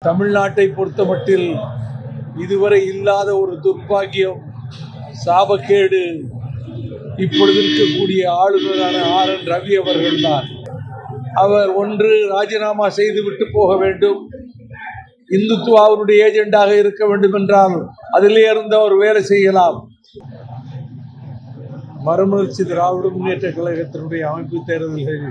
தமிழ்நாட்டை பொறுத்தமட்டில் இதுவரை இல்லாத ஒரு துர்பாக்கியம், சாபக்கேடு இப்பொழுது இருக்கக்கூடிய ஆளுநரான ரவி அவர்கள்தான். அவர் ஒன்று ராஜினாமா செய்துவிட்டு போக வேண்டும், இந்துத்துவா அவருடைய ஏஜெண்டாக இருக்க வேண்டும் என்றால் அதிலே இருந்து அவர் வேலை செய்யலாம். மறுமலர்ச்சி திராவிட முன்னேற்ற கழகத்தினுடைய அமைப்பு தேர்தல்கள்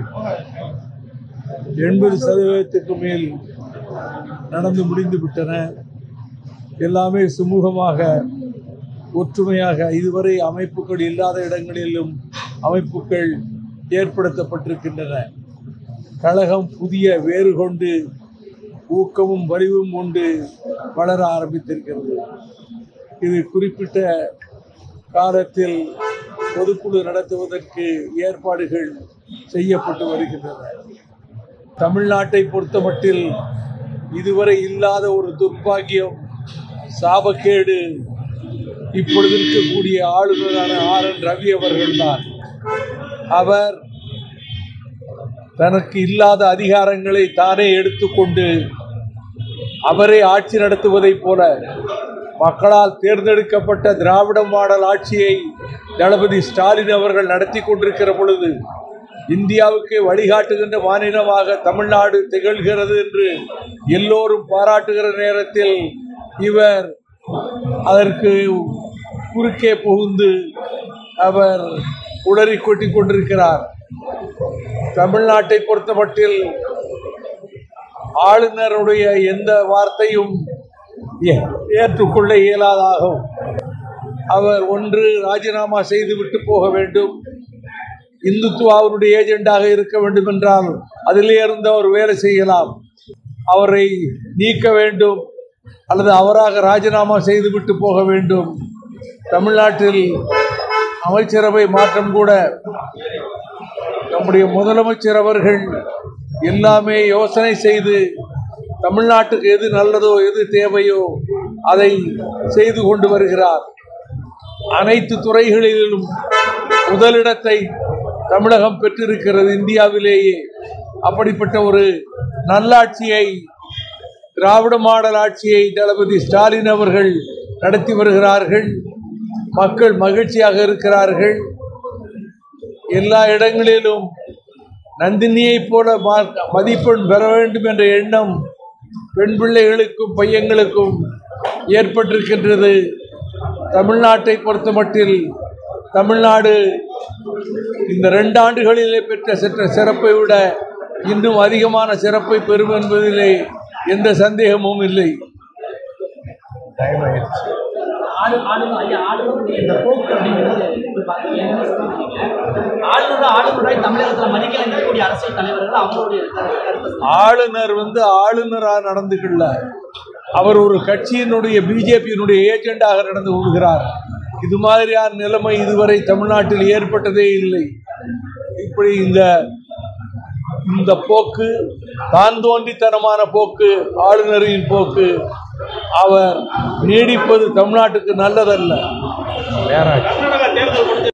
80% மேல் நடந்து முடிந்து விட்டன. எல்லாமே சுமூகமாக ஒற்றுமையாக இதுவரை அமைப்புகள் இல்லாத இடங்களிலும் அமைப்புகள் ஏற்படுத்தப்பட்டிருக்கின்றன. கழகம் புதிய வேறு கொண்டு ஊக்கமும் வலிவும் கொண்டு வளர ஆரம்பித்திருக்கிறது. இது குறிப்பிட்ட காலத்தில் பொதுக்குழு நடத்துவதற்கு ஏற்பாடுகள் செய்யப்பட்டு வருகின்றன. தமிழ்நாட்டை பொறுத்தமட்டில் இதுவரை இல்லாத ஒரு துர்பாக்கியம், சாபக்கேடு இப்பொழுது இருக்கக்கூடிய ஆளுநரான ரவி அவர்கள்தான். அவர் தனக்கு இல்லாத அதிகாரங்களை தானே எடுத்துக்கொண்டு அவரை ஆட்சி நடத்துவதைப் போல மக்களால் தேர்ந்தெடுக்கப்பட்ட திராவிட மாடல் ஆட்சியை தளபதி ஸ்டாலின் அவர்கள் நடத்தி கொண்டிருக்கிற பொழுது இந்தியாவுக்கு வழிகாட்டுகின்ற மாநிலமாக தமிழ்நாடு திகழ்கிறது என்று எல்லோரும் பாராட்டுகிற நேரத்தில் இவர் அதற்கு குறுக்கே புகுந்து அவர் உளறி கொட்டி கொண்டிருக்கிறார். தமிழ்நாட்டை பொறுத்தமட்டில் ஆளுநருடைய எந்த வார்த்தையும் ஏற்றுக்கொள்ள இயலாதாகும். அவர் ஒன்று ராஜினாமா செய்துவிட்டு போக வேண்டும், இந்துத்துவா அவருடைய ஏஜெண்டாக இருக்க வேண்டும் என்றால் அதிலே இருந்து அவர் வேலை செய்யலாம். அவரை நீக்க வேண்டும் அல்லது அவராக ராஜினாமா செய்துவிட்டு போக வேண்டும். தமிழ்நாட்டில் அமைச்சரவை மாற்றம் கூட நம்முடைய முதலமைச்சர் அவர்கள் எல்லாமே யோசனை செய்து தமிழ்நாட்டுக்கு எது நல்லதோ எது தேவையோ அதை செய்து கொண்டு வருகிறார். அனைத்து துறைகளிலும் முதலிடத்தை தமிழகம் பெற்றிருக்கிறது இந்தியாவிலேயே. அப்படிப்பட்ட ஒரு நல்லாட்சியை, திராவிட மாடல் ஆட்சியை தளபதி ஸ்டாலின் அவர்கள் நடத்தி வருகிறார்கள். மக்கள் மகிழ்ச்சியாக இருக்கிறார்கள். எல்லா இடங்களிலும் நந்தினியைப் போல மதிப்பெண் பெற வேண்டும் என்ற எண்ணம் பெண் பிள்ளைகளுக்கும் பையங்களுக்கும் ஏற்பட்டிருக்கின்றது. தமிழ்நாட்டை பொறுத்தமட்டில் தமிழ்நாடு இந்த 2 ஆண்டுகளிலே பெற்ற சிறப்பை விட இன்னும் அதிகமான சிறப்பை பெறும் என்பதிலே எந்த சந்தேகமும் இல்லை. ஆளுநர் ஆளுநராக நடந்துக்கல, அவர் ஒரு கட்சியினுடைய பிஜேபியினுடைய ஏஜெண்டாக நடந்து கொள்கிறார். இது மாதிரியான நிலைமை இதுவரை தமிழ்நாட்டில் ஏற்பட்டதே இல்லை. இப்படி இந்த போக்கு, தான் தோன்றித்தனமான போக்கு, ஆளுநரின் போக்கு அவர் நீடிப்பது தமிழ்நாட்டுக்கு நல்லதல்ல.